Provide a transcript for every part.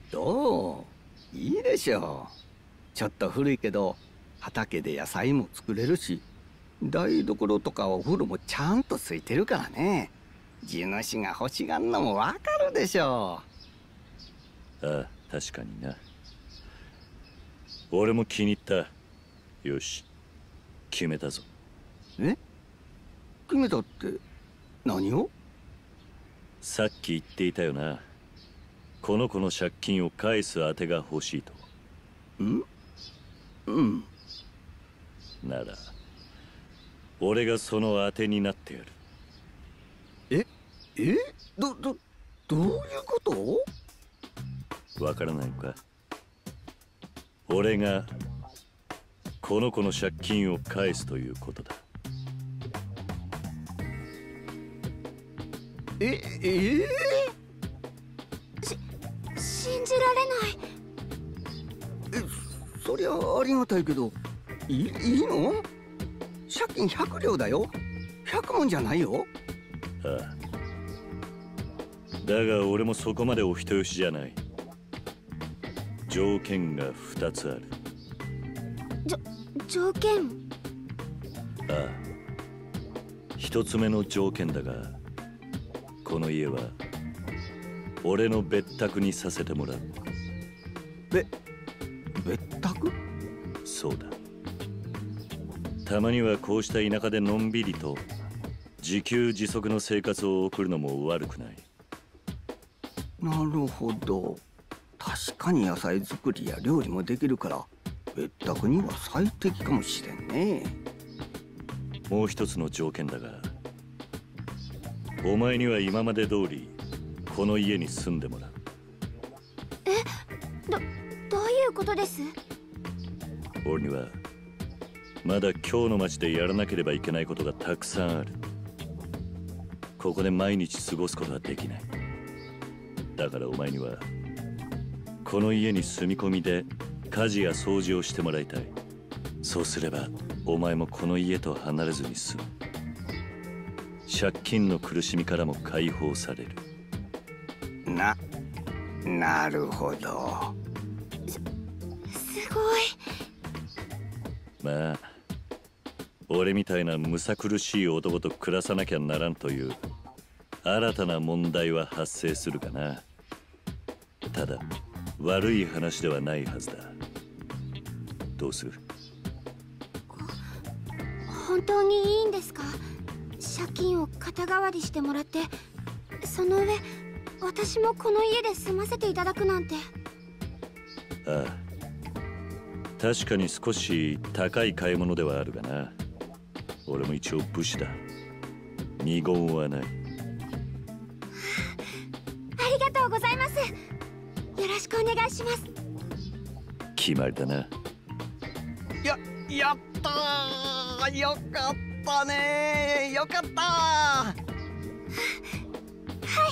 どう？いいでしょう。ちょっと古いけど畑で野菜も作れるし、台所とかお風呂もちゃんとついてるからね。地主が欲しがんのもわかるでしょああ、確かにな。俺も気に入った。よし、決めたぞ。 え？決めたって何を？ さっき言っていたよな。この子の借金を返す当てが欲しいと。 うん。 なら俺がその当てになってやる。 え？どういうこと？ わからないのか？俺がこの子の借金を返すということだ。 信じられない。 そりゃありがたいけど、いいの？借金100両だよ。100文じゃないよ。 ああ、だが俺もそこまでお人よしじゃない。条件が2つある。 条件？ ああ、1つ目の条件だが、この家は俺の別宅にさせてもらう。 別宅？ そうだ。たまにはこうした田舎でのんびりと自給自足の生活を送るのも悪くない。 なるほど。確かに野菜作りや料理もできるから別宅には最適かもしれんね。 もう一つの条件だが、お前には今まで通りこの家に住んでもらう。 どういうことです？ 俺にはまだ今日の街でやらなければいけないことがたくさんある。ここで毎日過ごすことはできない。だからお前にはこの家に住み込みで家事や掃除をしてもらいたい。そうすればお前もこの家と離れずに済む。借金の苦しみからも解放される。 なるほど。 すごい。 まあ俺みたいなむさ苦しい男と暮らさなきゃならんという新たな問題は発生するかな。ただ悪い話ではないはずだ。どうする？ 本当にいいんですか？借金を肩代わりしてもらって、その上私もこの家で住ませていただくなんて。 ああ、確かに少し高い買い物ではあるがな。俺も一応武士だ。二言はない。 ありがとうございます。よろしくお願いします。 決まりだな。 やったー！よかったねー！よかったー！ はい。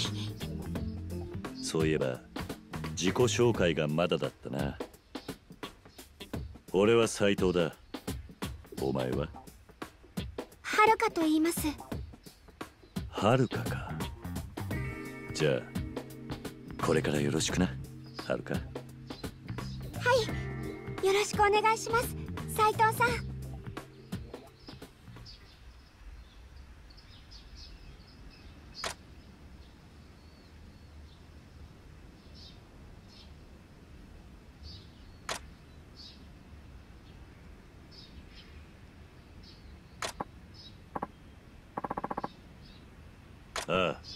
そういえば自己紹介がまだだったな。俺は斉藤だ。お前は？ はるかと言います。 はるかか。じゃあこれからよろしくな、はるか。 はい、よろしくお願いします、斉藤さん。 ああ。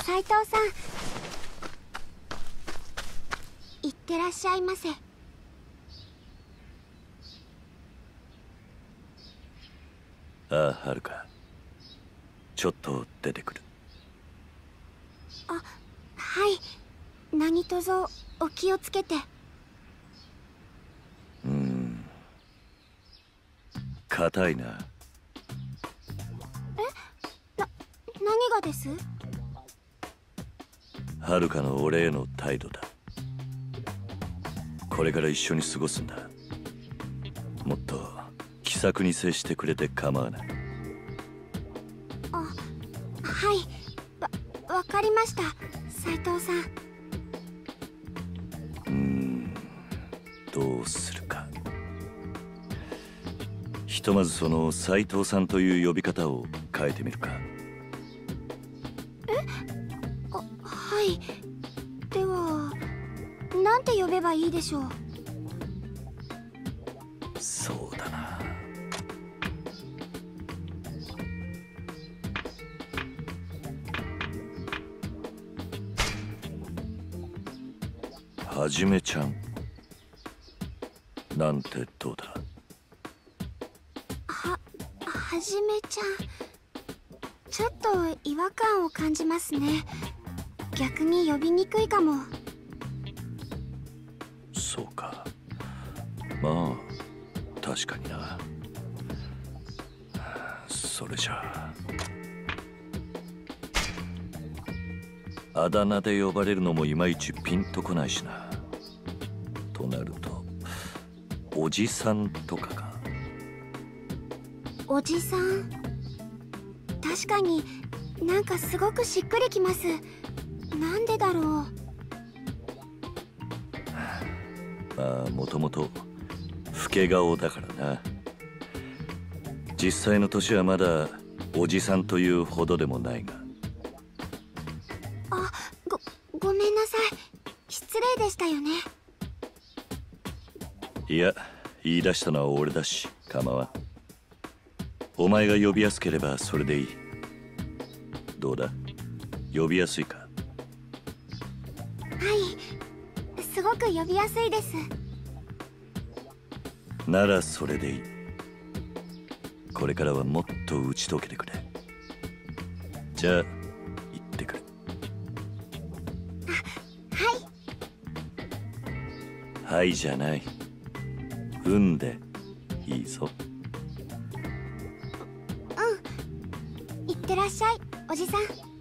斉藤さん、いってらっしゃいませ。 ああ、はるか。ちょっと出てくる。 あ、はい。何卒お気をつけて。 硬いな。 何がです？ はるかの俺への態度だ。これから一緒に過ごすんだ。もっと気さくに接してくれて構わない。 あ、はい。わかりました、斉藤さん。 どうするか。ひとまずその斉藤さんという呼び方を変えてみるか。 はい。ではなんて呼べばいいでしょう？ そうだな。はじめちゃんなんてどうだ？ はじめちゃん、ちょっと違和感を感じますね。逆に呼びにくいかも。 そうか。まあ確かにな。それじゃあだ名で呼ばれるのもいまいちピンとこないしな。となるとおじさんとかか。 おじさん、確かになんかすごくしっくりきます。なんでだろう。 まあもともと老け顔だからな。実際の年はまだおじさんというほどでもないが。 ごめんなさい。失礼でしたよね。 いや、言い出したのは俺だし構わん。お前が呼びやすければそれでいい。どうだ、呼びやすいか？ はい、すごく呼びやすいです。 ならそれでいい。これからはもっと打ち解けてくれ。じゃあ行ってくる。はいじゃない。でいいぞ。 いってらっしゃい、おじさん。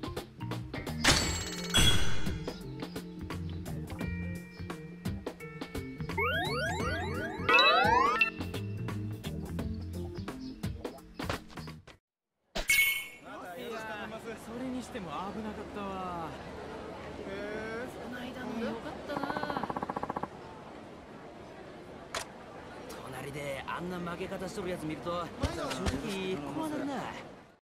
それにしても危なかったわ。この間のよかったな。隣であんな負け方しとるやつ見ると正直怖なるな。